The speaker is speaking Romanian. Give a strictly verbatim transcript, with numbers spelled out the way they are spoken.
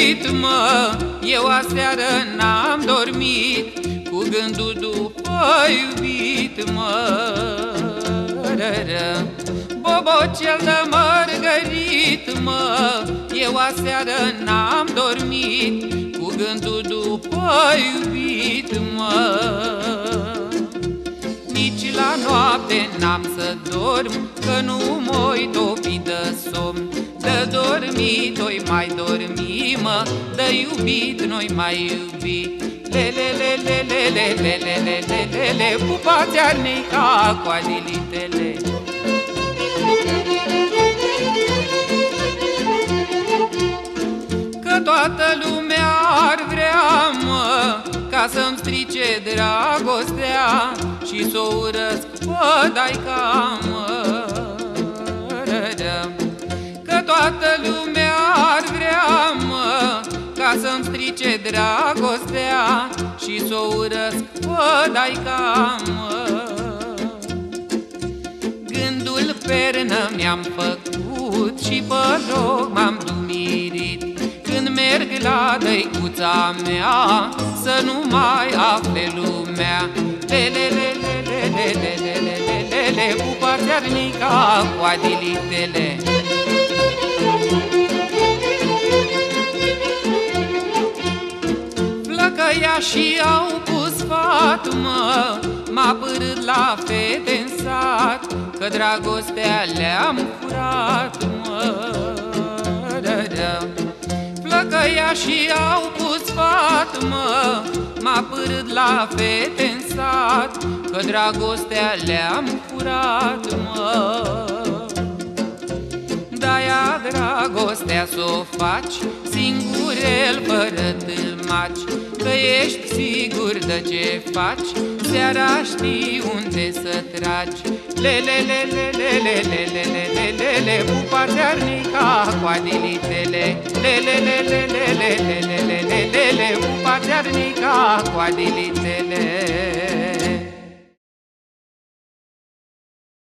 iubit, mă, eu aseară n-am dormit, cu gândul după iubit, mă. Bobocel de mărgărit, mă, eu aseară n-am dormit, cu gândul după iubit, mă. Nici la noapte n-am să dorm, că nu m-oi topi de somn. De dormit oi mai dormi, mă, de iubit noi mai iubi. Lelelelelelelelelelelele, pupați arnica coadilitele. Că toată lumea ar vrea, mă, ca să-mi strice dragostea și s-o urăsc pe daica, mă. Că toată lumea ar vrea, mă, ca să-mi strice dragostea și s-o urăsc pe daica, mă. Gândul pernă mi-am făcut și pe loc m-am dumirit, când merg la dăicuța mea, să nu mai afle lumea. Lelelelelelelelelelele, pupați arnica coadilitele. Flăcăiașii au pus sfat, mă, m-a pârât la fete în sat, că dragostea le-am furat, mă. Flăcăiașii au pus sfat, mă, m-a pârât la fete în sat, că dragostea le-am furat, mă. De-aia dragostea s-o faci singurel, fără tâlmaci, că ești sigur de ce faci, seara știi unde să tragi. Lelelelelelelelelelele, pupați arnica coadilitele. Lelelelelelelelelelele, pupați arnica coadilitele.